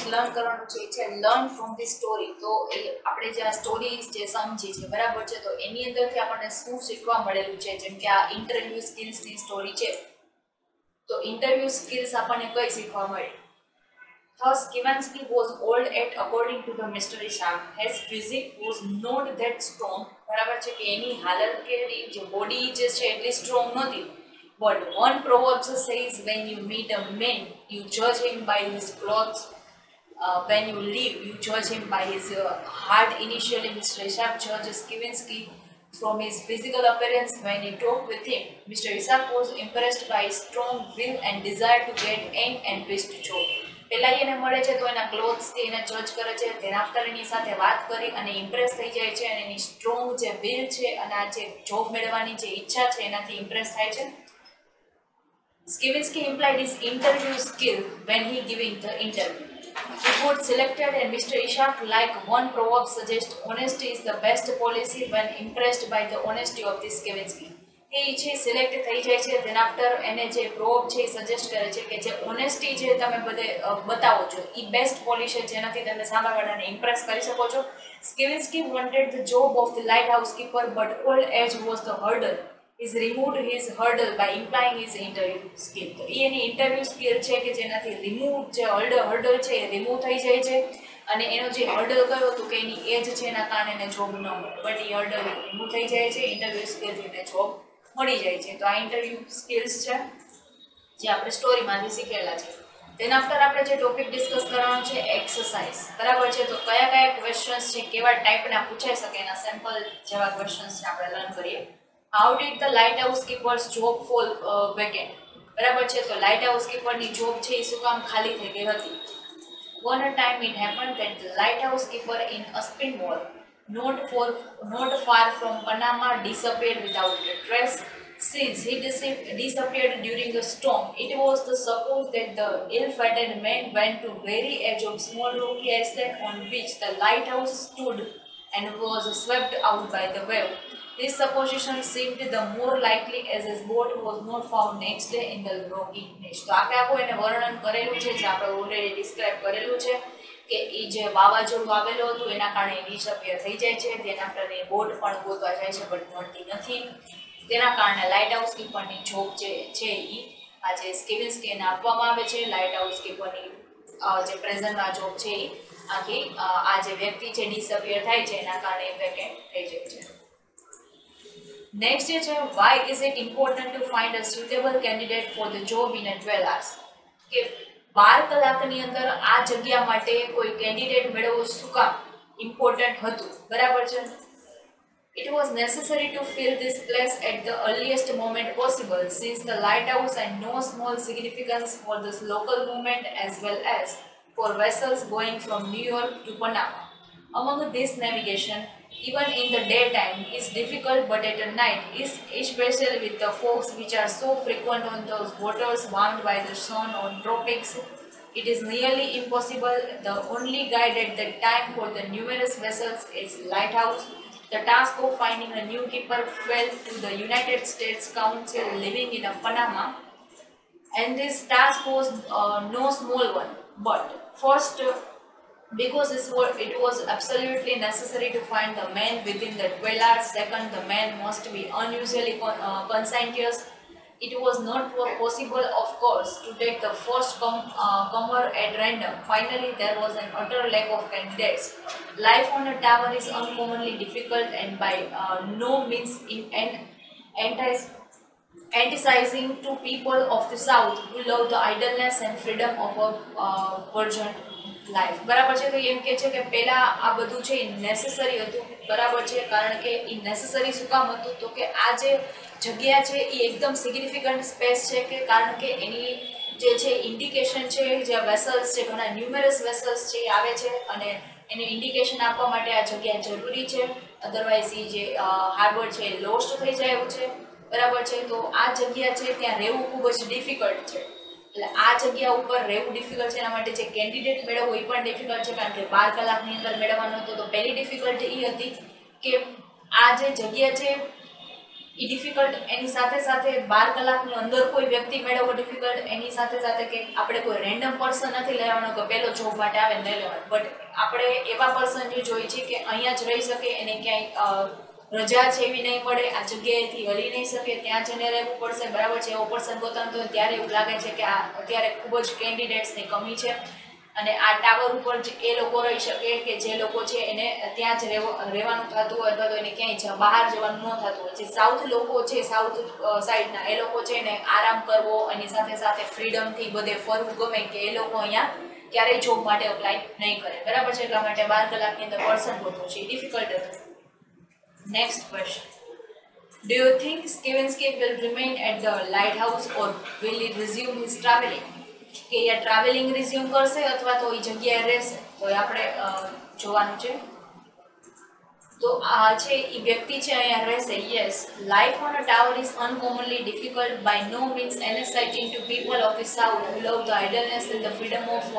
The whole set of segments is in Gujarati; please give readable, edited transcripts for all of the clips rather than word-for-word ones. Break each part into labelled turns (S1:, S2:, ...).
S1: લર્ન કરવાનું છે લર્ન ફ્રોમ ધી સ્ટોરી. તો એ આપણે જે આ સ્ટોરી જે સમજી છે બરાબર છે, તો એની અંદરથી આપણને શું શીખવા મળેલું છે. જેમ કે આ ઇન્ટરવ્યુ સ્કિલ્સની સ્ટોરી છે, તો ઇન્ટરવ્યુ સ્કિલ્સ આપણને કઈ શીખવા મળી. Thus, Skimansky was old at according to the mystery shark. His physique was not that strong. બરાબર છે કે એની હાલત કે જે બોડી જે છે એટલી સ્ટ્રોંગ નહોતી. But one proverb says, when you meet a man, you judge him by his clothes. When you leave, you judge him by his heart. Initially, Mr. Ishaq judged Skimansky from his physical appearance. When he talked with him, Mr. Ishaq was impressed by his strong will and desire to get in and best job. પહેલા એને મળે છે તો એના ક્લોથ્સથી એને જજ કરે છે, તેના આફ્ટર એની સાથે વાત કરી અને ઇમ્પ્રેસ થઈ જાય છે અને એની સ્ટ્રોંગ જે વિલ છે અને આ જે જોબ મેળવવાની જે ઈચ્છા છે એનાથી ઇમ્પ્રેસ થાય છે. Skimansky implied his interview skill when he giving the interview. He got selected and Mr. Ishaq, like one proverb suggests, honesty is the best policy when impressed by the honesty of this Skimansky. એ છે સિલેક્ટ થઈ જાય છે, તેના આફ્ટર એને જે પ્રોબ છે એ સજેસ્ટ કરે છે કે જે ઓનેસ્ટી જે તમે બધે બતાવો છો એ બેસ્ટ પોલિસી છે જેનાથી તમે સામેવાળાને ઇમ્પ્રેસ કરી શકો છો. Skimansky wanted the job of the lighthouse keeper, but old age was the hurdle. He removed his hurdle by implying his interview skill. તો એની ઇન્ટરવ્યુ સ્કિલ છે કે જેનાથી રિમૂવ જે હર્ડલ છે એ રિમૂવ થઈ જાય છે અને એનો જે હર્ડલ કયો હતું કે એની એજ છે એના કારણે એને જોબ ન મળે, બટ એ હર્ડલ રિમૂવ થઈ જાય છે, ઇન્ટરવ્યુ સ્કિલથી એને જોબ મળી જાય છે. તો આ ઇન્ટરવ્યુ સ્કિલ્સ છે જે આપણે સ્ટોરીમાંથી શીખેલા છે. તેના આફ્ટર આપણે જે ટોપિક ડિસ્કસ કરવાનો છે એક્સરસાઇઝ, બરાબર છે. તો કયા કયા ક્વેશ્ચન્સ છે, કેવા ટાઈપના પૂછાઈ શકે એના સેમ્પલ જેવા ક્વેશ્ચન્સ છે આપણે લર્ન કરીએ. How did the lighthouse keeper's job fall vacant, બરાબર છે. તો લાઇટ હાઉસ કીપરની જોબ છે એ શું કામ ખાલી થઈ ગઈ હતી. One time it happened that the lighthouse keeper in Aspinwall, not far from Panama, disappeared without a trace. Since he disappeared during a storm, it was supposed that the ill-fated man went to very edge of small rocky island on which the lighthouse stood and was swept out by the wave. This supposition seemed the more likely as his boat was not found next day in the rocky niche. તો આપણે આખું એને વર્ણન કરેલું છે જે આપણે ઓલરેડી ડિસ્ક્રાઇબ કરેલું છે કે એ જે વાવાઝોડું આવેલું હતું એના કારણે ડિસઅપિયર થઈ જાય છે, તેના કારણે બોટ પણ ગોતવા જાય છે બટ મળતી નથી. તેના કારણે લાઇટ હાઉસ કીપરની જોબ જે છે એ આજે સ્કિમાન્સ્કીને આપવામાં આવે છે. લાઇટ હાઉસ કીપરની જે પ્રેઝન્ટમાં જોબ છે એ આખી આ જે વ્યક્તિ છે ડિસઅપિયર થાય છે એના કારણે વેકેન્ટ થઈ જાય છે. નેક્સ્ટ જે છે, why is it important to find a suitable candidate for the job in 12 hours. કે 12 કલાકની અંદર આ જગ્યા માટે કોઈ કેન્ડિડેટ મેળવવો શું કામ ઇમ્પોર્ટન્ટ હતું, બરાબર છે. It was necessary to fill this place at the earliest moment possible, since the lighthouse had no small significance for this local movement as well as for vessels going from New York to Panama. Among this navigation, even in the daytime, is difficult, but at night is especially with the fogs which are so frequent on those waters warmed by the sun on tropics. It is nearly impossible. The only guide at that time for the numerous vessels is lighthouse. The task of finding a new keeper fell to the United States Council living in Panama, and this task was no small one. But first, because it was absolutely necessary to find the man within the 12 hours. Second, the man must be unusually conscientious. It was not possible, of course, to take the first comer at random. Finally, there was an utter lack of candidates. Life on a tower is uncommonly difficult and by no means enticing to people of the South who love the idleness and freedom of a virgin life. બરાબર છે. તો એમ કે છે કે પહેલા આ બધું છે એ નેસેસરી હતું, બરાબર છે. કારણ કે એ નેસેસરી શું કામ હતું તો કે આ જે જગ્યા છે એ એકદમ સિગ્નિફિકન્ટ સ્પેસ છે કે કારણ કે એની જે છે ઇન્ડિકેશન છે, જે વેસલ્સ છે, ઘણા ન્યુમેરસ વેસલ્સ છે એ આવે છે અને એને ઇન્ડિકેશન આપવા માટે આ જગ્યા જરૂરી છે. અધરવાઇઝ એ જે હાર્બર છે એ લોસ્ટ થઈ જાય એવું છે, બરાબર છે. તો આ જગ્યા છે ત્યાં રહેવું ખૂબ જ ડિફિકલ્ટ છે. એટલે આ જગ્યા ઉપર રહેવું ડિફિકલ્ટ છે, એના માટે જે કેન્ડિડેટ મેળવવો એ પણ ડિફિકલ્ટ છે કારણ કે 12 કલાકની અંદર મેળવવાનો હતો. તો પહેલી ડિફિકલ્ટી એ હતી કે આ જે જગ્યા છે એ ડિફિકલ્ટ એની સાથે સાથે 12 કલાકની અંદર કોઈ વ્યક્તિ મેળવવો ડિફિકલ્ટ, એની સાથે સાથે કે આપણે કોઈ રેન્ડમ પર્સન નથી લેવાનો કે પહેલો જોબ માટે આવે ને લઈ લેવાનો, બટ આપણે એવા પર્સન જે જોઈએ છે કે અહીંયા જ રહી શકે, એને ક્યાંય રજા છે એવી નહીં મળે, આ જગ્યાએથી હલી નહીં શકે, ત્યાં જઈને રહેવું પડશે, બરાબર છે. એવો પર્સન પોતાનો તો ત્યારે એવું લાગે છે કે આ અત્યારે ખૂબ જ કેન્ડિડેટ્સની કમી છે અને આ ટાવર ઉપર જ એ લોકો રહી શકે કે જે લોકો છે એને ત્યાં જ રહેવાનું થતું હોય અથવા તો એને ક્યાંય બહાર જવાનું ન થતું હોય. જે સાઉથ લોકો છે, સાઉથ સાઈડના, એ લોકો છે એને આરામ કરવો એની સાથે સાથે ફ્રીડમથી બધે ફરવું ગમે કે એ લોકો અહીંયા ક્યારેય જોબ માટે અપ્લાય નહીં કરે, બરાબર છે. એટલા માટે 12 કલાકની અંદર પર્સન ગોતવું છે ડિફિકલ્ટ હતું. Next question, do you think Skivensky will remain at the lighthouse or will he resume his traveling? કે એ ટ્રાવેલિંગ રિઝ્યુમ કરશે અથવા તો એ જગ્યાએ રહેશે, તો આપણે જોવાનું છે. તો આ છે એ વ્યક્તિ છે અહીંયા રહેશે. Yes, life on a tower is uncommonly difficult, by no means energising to people of the south who love the idleness and the freedom of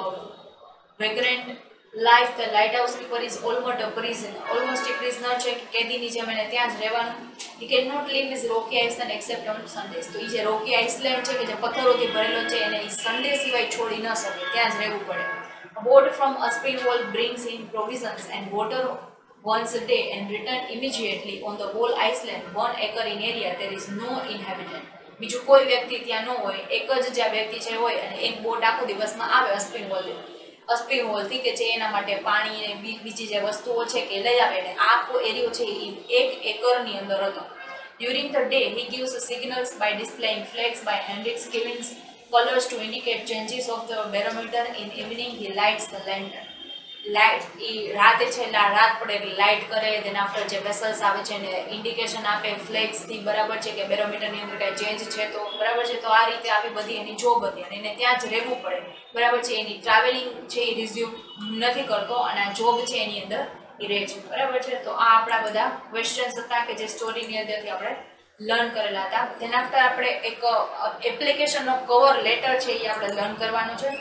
S1: vagrant life. The lighthouse keeper is almost a prison, almost a prisoner છે, કેદીની જેમ એને ત્યાં જ રહેવાનું. He cannot leave his rocky island except on Sundays. તો એ જે રોકી આઇસલેન્ડ છે કે જે પથ્થરોથી ભરેલો છે એને એ સન્ડે સિવાય છોડી ન શકે, ત્યાં જ રહેવું પડે. A boat from Aspinwall brings in provisions and water once a day and return immediately. On the whole island, 1 acre in area, there is no inhabitant. બીજું કોઈ વ્યક્તિ ત્યાં ન હોય, એક જ જ્યાં વ્યક્તિ છે હોય અને એક બોટ આખો દિવસમાં આવે અસ્પિનવોલથી કે જે એના માટે પાણી અને બીજી જે વસ્તુઓ છે કે લઈ આવે ને આખો એરિયો છે એ 1 એકરની અંદર હતો. During the day, he gives signals by displaying flags by Henrik Skivens colors to indicate changes of the barometer. In evening, he lights the lantern. Light એ રાતે છે એટલે રાત પડે એટલે લાઇટ કરે, દેન આફ્ટર જે વેસલ્સ આવે છે એને ઇન્ડિકેશન આપે ફ્લેગ્સથી, બરાબર છે, કે બેરોમીટરની અંદર કાંઈ ચેન્જ છે તો, બરાબર છે. તો આ રીતે આવી બધી એની જોબ હતી અને એને ત્યાં જ રહેવું પડે, બરાબર છે. એની ટ્રાવેલિંગ છે એ રિઝ્યુમ નથી કરતો અને આ જોબ છે એની અંદર એ રહે છે, બરાબર છે. તો આ આપણા બધા ક્વેશ્ચન્સ હતા કે જે સ્ટોરીની અંદરથી આપણે લર્ન કરેલા હતા. તેના આફ્ટર આપણે એક એપ્લિકેશનનો કવર લેટર છે એ આપણે લર્ન કરવાનું છે.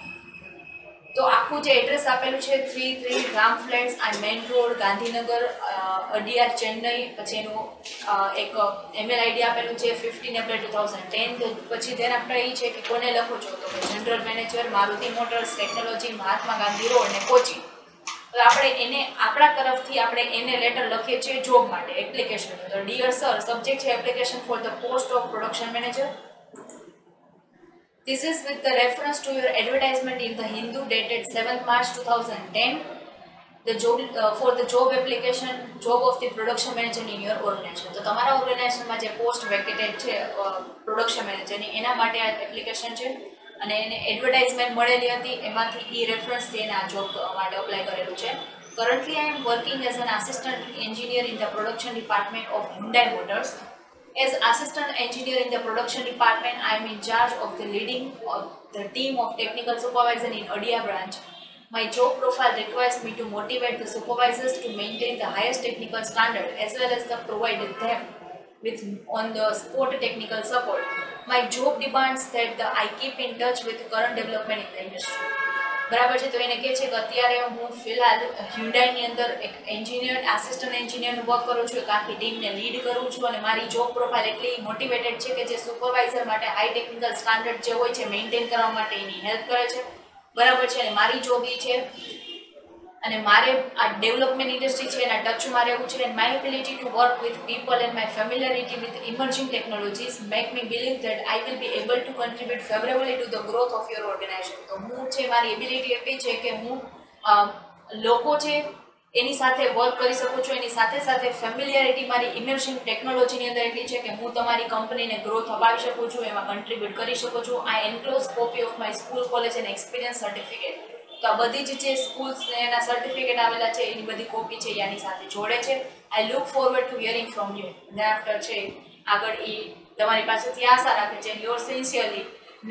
S1: તો આખું જે એડ્રેસ આપેલું છે 33 રામ ફ્લેટ્સ આ મેઇન રોડ, ગાંધીનગર, અડિયાર, ચેન્નઈ. પછી એનું એક ઈમેલ આઈડી આપેલું છે 15 એપ્રિલ 2010. પછી તેના આપણે એ છે કે કોને લખો છો, તો general manager, Maruti motors technology, Mahatma Gandhi road ને કોચી. તો આપણે એને આપણા તરફથી આપણે એને લેટર લખીએ છીએ જોબ માટે એપ્લિકેશન. તો ડિયર સર, સબ્જેક્ટ છે application for the post of production manager. This is with the reference to your advertisement in the Hindu dated 7th March 2010. The job for the job application, job of the production manager in your organization. તો તમારા ઓર્ગેનાઇઝેશનમાં જે પોસ્ટ વેકેટેડ છે પ્રોડક્શન મેનેજરની, એના માટે આ એપ્લિકેશન છે અને એને એડવર્ટાઇઝમેન્ટ મળેલી હતી, એમાંથી એ રેફરન્સથી એને આ જોબ માટે અપ્લાય કરેલું છે. Currently I am working as an assistant engineer in the production department of Hyundai Motors. As assistant engineer in the production department, I am in charge of the leading of the team of technical supervisors in Adia branch. My job profile requires me to motivate the supervisors to maintain the highest technical standard as well as to provide them with on-the-spot technical support. My job demands that I keep in touch with current development in the industry. બરાબર છે. તો એને કહે છે કે અત્યારે હું ફિલહાલ હ્યુન્ડાઈની અંદર એક એન્જિનિયર, આસિસ્ટન્ટ એન્જિનિયરનું વર્ક કરું છું, એક આખી ટીમને લીડ કરું છું અને મારી જોબ પ્રોફાઇલ એટલી મોટિવેટેડ છે કે જે સુપરવાઇઝર માટે હાઈ ટેકનિકલ સ્ટાન્ડર્ડ જે હોય છે મેન્ટેન કરવા માટે એની હેલ્પ કરે છે, બરાબર છે. અને મારી જોબ એ છે અને મારે આ ડેવલપમેન્ટ ઇન્ડસ્ટ્રી છે એના ટચમાં રહેવું છે. And my ability to work with people and my familiarity with emerging technologies make me believe that I will be able to contribute favourably to the growth of your organisation. તો હું છે, મારી એબિલિટી એટલી છે કે હું લોકો છે એની સાથે વર્ક કરી શકું છું, એની સાથે સાથે ફેમિલિયરિટી મારી ઇમર્જિંગ ટેકનોલોજીની અંદર એટલી છે કે હું તમારી કંપનીને ગ્રોથ અપાવી શકું છું, એમાં કન્ટ્રીબ્યુટ કરી શકું છું. I enclose copy of my school, college and experience certificate. તો આ બધી જ જે સ્કૂલ્સ એના સર્ટિફિકેટ આવેલા છે એની બધી કોપી છે એની સાથે જોડે છે. I look forward to hearing from you. Then after છે આગળ એ તમારી પાસેથી આશા રાખે છે યોર સિન્સિયરલી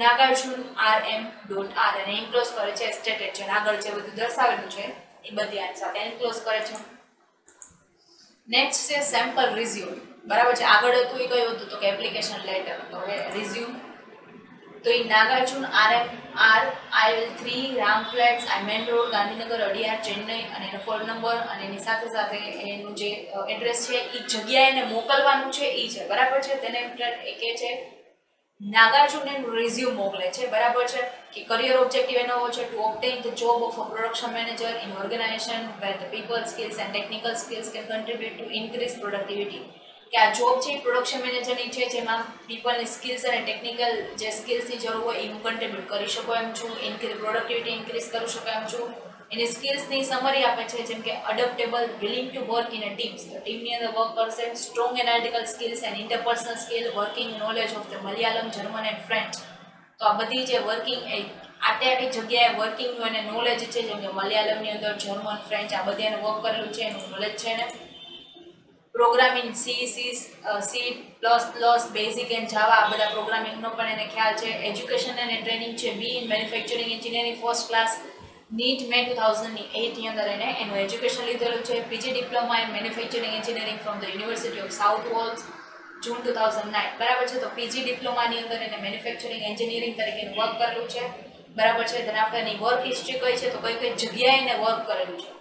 S1: nagarjun.rm.r અને એન્ક્લોઝ કરે છે સ્ટેટેડ છે. આગળ જે બધું દર્શાવેલું છે એ બધી આની સાથે એન્ક્લોઝ કરે છે. નેક્સ્ટ છે સેમ્પલ રિઝ્યુમ, બરાબર છે. આગળ હતું એ કયું હતું તો કે એપ્લિકેશન લેટર. તો હવે રિઝ્યુમ તો એ Nagarjun RMR IL3 Ram flats main road Gandhinagar Adyar Chennai અને એનો ફોન નંબર અને એની સાથે સાથે એનું જે એડ્રેસ છે એ જગ્યાએ એને મોકલવાનું છે એ છે બરાબર છે. તેને એ કહે છે નાગાર્જુન એનું રિઝ્યુમ મોકલે છે બરાબર છે કે કરિયર ઓબ્જેક્ટિવ એનો હોય છે to obtain the job of a production manager in organisation where the people skills and technical skills can contribute to increase productivity. કે આ જોબ છે પ્રોડક્શન મેનેજરની છે જેમાં પીપલની સ્કિલ્સ અને ટેકનિકલ જે સ્કિલ્સની જરૂર હોય એ હું કન્ટ્રીબ્યુટ કરી શકો એમ છું, પ્રોડક્ટિવિટી ઇન્ક્રીઝ કરી શકો એમ છું. એની સ્કિલ્સની સમરી આપે છે જેમ કે adoptable, willing to work in a teams, તો ટીમની અંદર વર્ક કરશે, strong analytical skills and interpersonal skill, working knowledge of the Malayalam, German and French. તો આ બધી જે વર્કિંગ આટલી જગ્યાએ વર્કિંગનું એને નોલેજ છે જેમ કે મલયાલમની અંદર જર્મન, ફ્રેન્ચ આ બધી એને વર્ક કરેલું છે એનું નોલેજ છે એને. Programming C plus plus basic and Java આ બધા પ્રોગ્રામિંગનો પણ એને ખ્યાલ છે. એજ્યુકેશન અને ટ્રેનિંગ છે B in manufacturing engineering first class NIT May 2008 ની અંદર એને એનું એજ્યુકેશન લીધેલું છે. PG diploma in manufacturing engineering from the university of South Wales June 2009 બરાબર છે. તો પીજી ડિપ્લોમાની અંદર એને મેન્યુફેક્ચરિંગ એન્જિનિયરિંગ તરીકે વર્ક કરેલું છે બરાબર છે. તેના આપણે એની વર્ક હિસ્ટ્રી કઈ છે તો કઈ કઈ જગ્યાએ એને વર્ક કરેલું છે.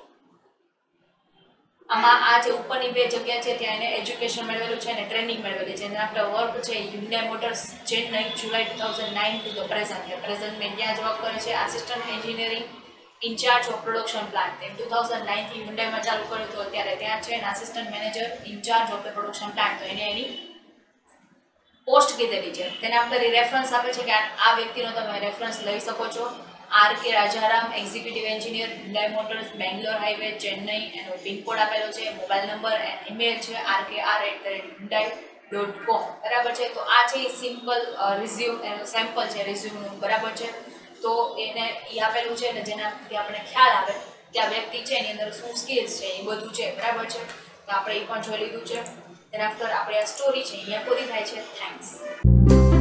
S1: આમાં આ જે ઉપરની બે જગ્યા છે ત્યાં એને એજ્યુકેશન મેળવેલું છે અને ટ્રેનિંગ મેળવેલી છે. એના આપણે વર્ક છે Hyundai motors Chennai July 2009 to the present કે પ્રેઝન્ટ મેં ત્યાં જ વર્ક કરે છે. Assistant engineering incharge of production plant તેમ 2009 થી હ્યુન્ડાઈમાં ચાલુ કર્યું હતું અત્યારે ત્યાં છે. અને assistant manager incharge of the production plant તો એને એની પોસ્ટ કીધેલી છે. તેને આપણે રેફરન્સ આપે છે કે આ વ્યક્તિનો તમે રેફરન્સ લઈ શકો છો. RK Rajaram executive engineer Hyundai motors Bangalore highway Chennai એનો પિનકોડ આપેલો છે, મોબાઈલ નંબર ઈમેલ છે rkr@hyundai.com બરાબર છે. તો આ છે સિમ્પલ રિઝ્યુમ એનો સેમ્પલ છે રિઝ્યુમનું બરાબર છે. તો એને એ આપેલું છે અને જેનાથી આપણે ખ્યાલ આવે કે આ વ્યક્તિ છે એની અંદર શું સ્કિલ્સ છે એ બધું છે બરાબર છે. તો આપણે એ પણ જોઈ લીધું છે. તેના આફ્ટર આપણે આ સ્ટોરી છે અહીંયા પૂરી થાય છે. થેન્ક્સ.